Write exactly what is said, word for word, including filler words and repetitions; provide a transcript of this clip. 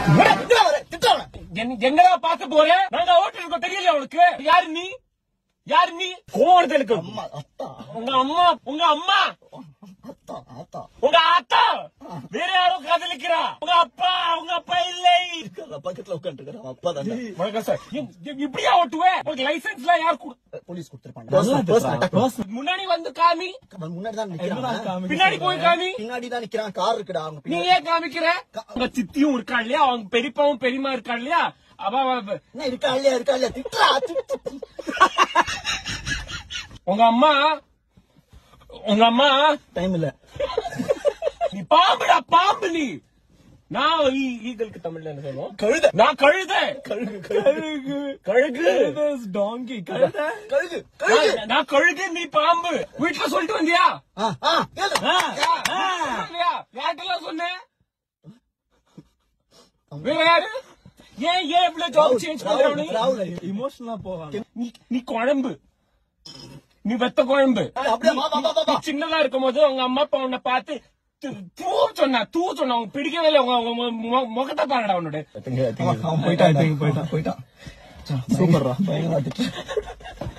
எங்கடா பாக்க போற? நாங்க ஓட்டு இருக்கோம் தெரியல உனக்கு? யாரு நீ? யாரு நீ? கோவத்தை இருக்கு. உங்க அம்மா உங்க அம்மா உங்க ஆத்தா வேற யாரும் காதலிக்கிறா? உங்க அப்பா உங்க அப்பா இல்லை பக்கத்துல உட்காந்து அப்பா தான். வணக்கம் சார். இப்படியா ஓட்டுவேன்? உங்களுக்கு லைசன்ஸ் எல்லாம் யார் போலீஸ் கொடுத்துருப்பாங்க. முன்னாடி வந்து காமி. முன்னாடி தான் நிக்கிறான். பின்னாடி போய் காமி. பின்னாடி தான் நிக்கிறான். கார் இருக்குடா. நீ ஏன் காமிக்கிற? உங்க சித்தியும் இருக்கா இல்லையா? அவங்க பெரியப்பாவும் பெரியமா இருக்கா இல்லையா? அவ இருக்கா இல்லையா? இருக்கா இல்லையா? திட்டா. உங்க அம்மா உங்க அம்மா டைம் இல்ல. நீ பாம்புடா பாம்பு. நீ நான் ஈகளுக்கு தமிழ்ல என்ன சொல்லுவோம்? கழுத. நான் கழுத. கழுகு கழுகு கழுகு டாங்கி கழுத கழுகு கழுகு. நான் கழுகு நீ பாம்பு. வீட்டுல சொல்லிட்டு வந்தியா? யார்ட்டெல்லாம் சொன்னேன்? வேற யாரு? ஏன் ஏன் இப்படி ஜாப் சேஞ்ச் பண்ற? இமோஷனலா போவாங்க. நீ குழம்பு. நீ வெத்த குழம்பு. சின்னதா இருக்கும் போது உங்க அம்மா அப்பா உன்னை பார்த்து தூ சொன்னா தூ சொன்னா அவங்க பிடிக்கவே இல்லை. உங்க முகத்தை பாருடா உன்னோட. போயிட்டான் போயிட்டான் போயிட்டான். சூப்பர்ரா.